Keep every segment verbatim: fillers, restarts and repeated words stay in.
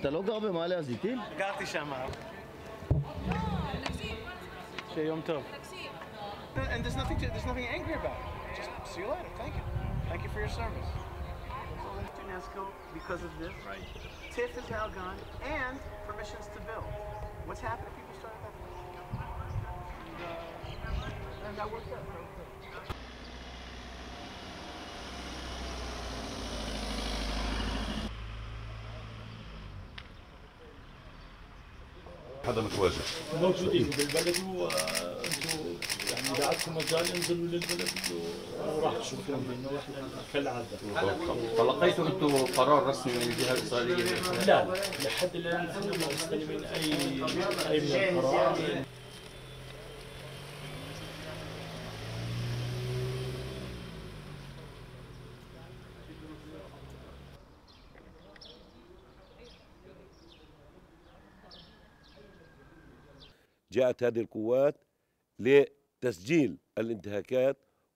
אתה לא גר במעלה הזיתים? גרתי שם. שיהיה יום טוב. And there's nothing to, there's nothing angry about it. Just see you later. Thank you. Thank you for your service. UNESCO because of this. Right. TIF is now gone, and permissions to build. What's happened if people started that? And, uh, and that worked out. هذا متواجد موجودين بالبلد وانتم يعني اذا عندكم مجال انزلوا للبلد وراح تشوفون انه احنا كالعاده. تلقيتوا انتم قرار رسمي من الجهه الاسرائيليه؟ لا لحد الان احنا ما مستلمين اي اي من القرار. جاءت هذه القوات لتسجيل الانتهاكات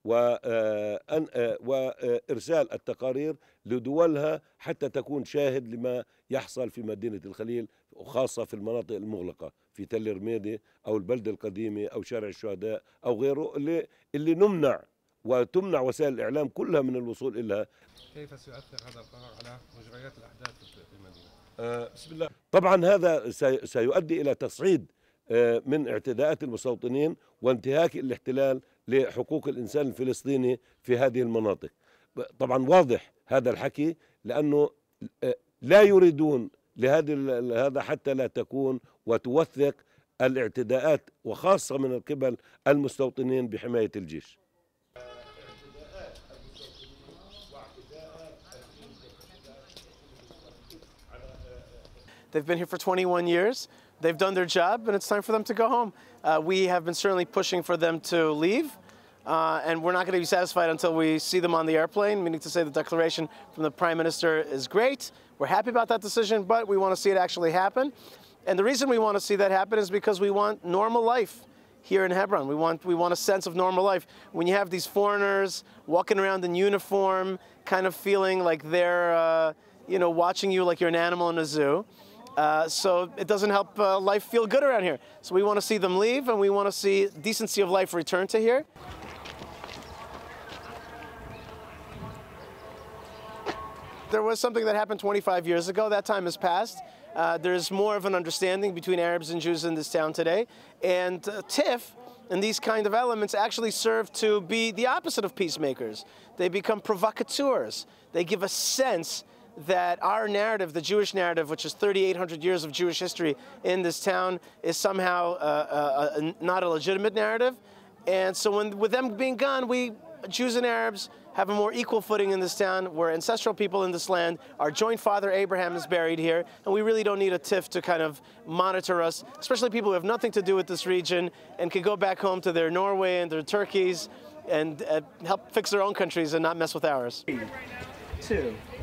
وإرسال التقارير لدولها حتى تكون شاهد لما يحصل في مدينة الخليل، وخاصة في المناطق المغلقة في تل رميدي أو البلدة القديمة أو شارع الشهداء أو غيره، اللي, اللي نمنع وتمنع وسائل الإعلام كلها من الوصول إليها. كيف سيؤثر هذا القرار على مجريات الأحداث في المدينة؟ آه بسم الله. طبعا هذا سيؤدي إلى تصعيد من اعتداءات المستوطنين وانتهاك الاحتلال لحقوق الإنسان الفلسطيني في هذه المناطق. طبعا واضح هذا الحكي، لأنه لا يريدون لهذا هذا حتى لا تكون وتوثق الاعتداءات، وخاصة من قبل المستوطنين بحماية الجيش. They've been here for twenty-one years. They've done their job, and it's time for them to go home. Uh, we have been certainly pushing for them to leave, uh, and we're not going to be satisfied until we see them on the airplane, meaning to say the declaration from the Prime Minister is great. We're happy about that decision, but we want to see it actually happen. And the reason we want to see that happen is because we want normal life here in Hebron. We want, we want a sense of normal life. When you have these foreigners walking around in uniform, kind of feeling like they're, uh, you know, watching you like you're an animal in a zoo. Uh, so it doesn't help uh, life feel good around here. So we want to see them leave, and we want to see decency of life return to here. There was something that happened twenty-five years ago. That time has passed. Uh, there's more of an understanding between Arabs and Jews in this town today. And uh, TIF and these kind of elements actually serve to be the opposite of peacemakers. They become provocateurs. They give a sense that our narrative, the Jewish narrative, which is thirty-eight hundred years of Jewish history in this town, is somehow uh, uh, not a legitimate narrative. And so when, with them being gone, we, Jews and Arabs, have a more equal footing in this town. We're ancestral people in this land. Our joint father Abraham is buried here, and we really don't need a TIF to kind of monitor us, especially people who have nothing to do with this region and can go back home to their Norway and their Turkeys and uh, help fix their own countries and not mess with ours. Two.